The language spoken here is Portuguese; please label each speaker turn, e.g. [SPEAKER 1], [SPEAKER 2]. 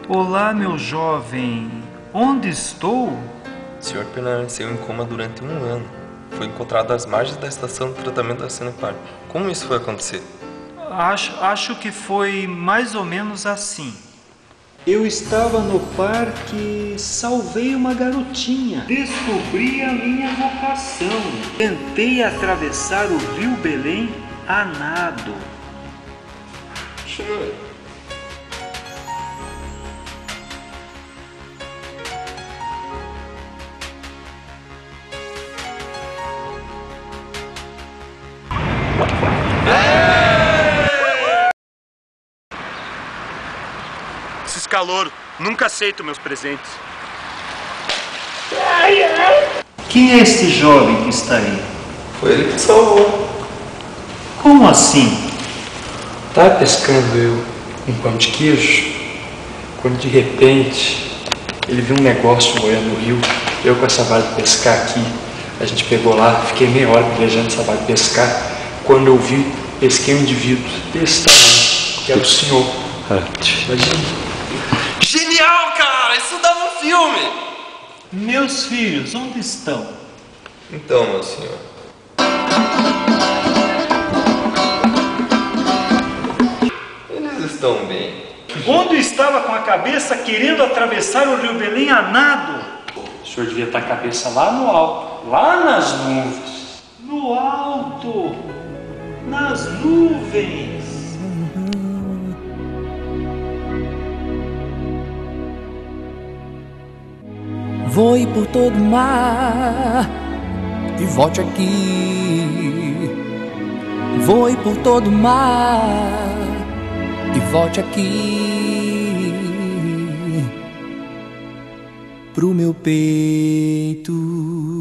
[SPEAKER 1] Olá, meu jovem. Onde estou?
[SPEAKER 2] O senhor permaneceu em coma durante 1 ano. Foi encontrado às margens da estação de tratamento da Sanepar. Como isso foi acontecer?
[SPEAKER 1] Acho que foi mais ou menos assim. Eu estava no parque, salvei uma garotinha. Descobri a minha vocação. Tentei atravessar o rio Belém a nado.
[SPEAKER 2] Senhor,
[SPEAKER 3] Esses calouros, nunca aceito meus presentes.
[SPEAKER 1] Quem é este jovem que está aí?
[SPEAKER 2] foi ele que salvou.
[SPEAKER 1] Como assim?
[SPEAKER 4] Estava pescando eu um pão de queijo, quando de repente ele viu um negócio boiando no rio, eu com essa vara de pescar aqui, a gente pegou lá, fiquei meia hora pelejando essa vara de pescar, quando eu vi, pesquei um indivíduo desse tamanho, que era o senhor. Imagina.
[SPEAKER 2] Genial, cara! Isso dá no filme!
[SPEAKER 1] Meus filhos, onde estão?
[SPEAKER 2] Então, meu senhor. Eles estão bem.
[SPEAKER 1] Onde estava com a cabeça querendo atravessar o rio Belém a nado?
[SPEAKER 4] O senhor devia estar a cabeça lá no alto, lá nas nuvens.
[SPEAKER 1] No alto, nas nuvens.
[SPEAKER 5] Voe por todo o mar e volte aqui. Voe por todo o mar e volte aqui pro meu peito.